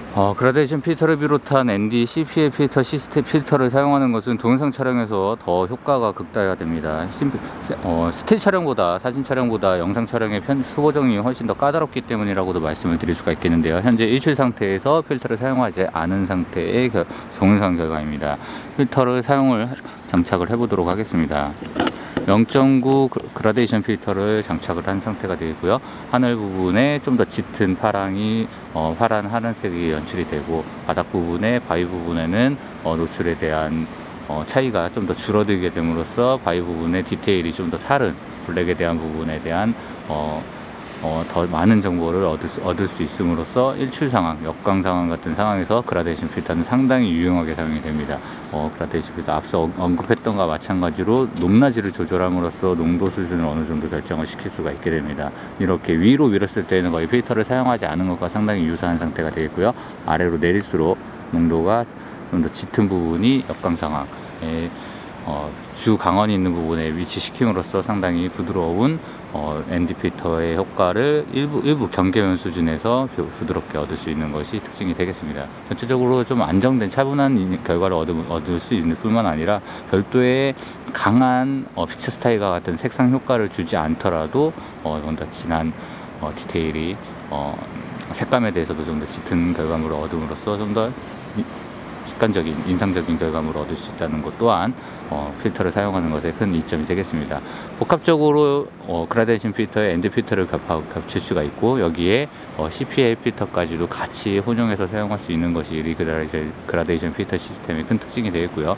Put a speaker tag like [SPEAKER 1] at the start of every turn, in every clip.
[SPEAKER 1] 그라데이션 필터를 비롯한 ND, CPL 필터, 시스템 필터를 사용하는 것은 동영상 촬영에서 더 효과가 극다화가 됩니다. 스틸 촬영보다, 사진 촬영보다 영상 촬영의 수보 정리이 훨씬 더 까다롭기 때문이라고도 말씀을 드릴 수가 있겠는데요. 현재 일출 상태에서 필터를 사용하지 않은 상태의 동영상 결과입니다. 필터를 장착을 해보도록 하겠습니다. 0.9 그라데이션 필터를 장착을 한 상태가 되고요. 하늘 부분에 좀 더 짙은 파란 하늘색이 연출이 되고, 바닥 부분에 바위 부분에는 노출에 대한 차이가 좀 더 줄어들게 됨으로써 바위 부분의 디테일이 좀 더 사른 블랙에 대한 부분에 대한 더 많은 정보를 얻을 수 있음으로써 일출 상황, 역광 상황 같은 상황에서 그라데이션 필터는 상당히 유용하게 사용이 됩니다. 그라데이션 필터 앞서 언급했던 것과 마찬가지로 높낮이를 조절함으로써 농도 수준을 어느 정도 결정을 시킬 수가 있게 됩니다. 이렇게 위로 밀었을 때는 거의 필터를 사용하지 않은 것과 상당히 유사한 상태가 되겠고요. 아래로 내릴수록 농도가 좀 더 짙은 부분이 역광 상황에 주 강원이 있는 부분에 위치시킴으로써 상당히 부드러운 ND 필터의 효과를 일부 경계면 수준에서 부드럽게 얻을 수 있는 것이 특징이 되겠습니다. 전체적으로 좀 안정된 차분한 결과를 얻을 수 있는 뿐만 아니라 별도의 강한 픽처 스타일과 같은 색상 효과를 주지 않더라도 좀 더 진한 디테일이 색감에 대해서도 좀 더 짙은 결과물을 얻음으로써 좀 더 직관적인 인상적인 결과물을 얻을 수 있다는 것 또한 필터를 사용하는 것에 큰 이점이 되겠습니다. 복합적으로 그라데이션 필터에 ND 필터를 겹칠 수가 있고, 여기에 CPL 필터까지도 같이 혼용해서 사용할 수 있는 것이 그라데이션 필터 시스템의 큰 특징이 되겠고요.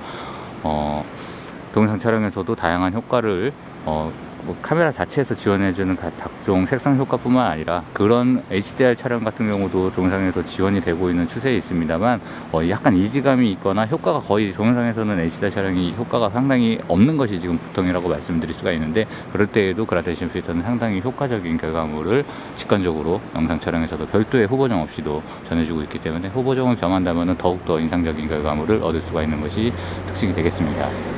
[SPEAKER 1] 동영상 촬영에서도 다양한 효과를 카메라 자체에서 지원해주는 각종 색상 효과뿐만 아니라 그런 HDR 촬영 같은 경우도 동영상에서 지원이 되고 있는 추세에 있습니다만, 약간 이질감이 있거나 효과가 거의 동영상에서는 HDR 촬영이 효과가 상당히 없는 것이 지금 보통이라고 말씀드릴 수가 있는데, 그럴 때에도 그라데이션 필터는 상당히 효과적인 결과물을 직관적으로 영상 촬영에서도 별도의 후보정 없이도 전해주고 있기 때문에 후보정을 겸한다면 더욱더 인상적인 결과물을 얻을 수가 있는 것이 특징이 되겠습니다.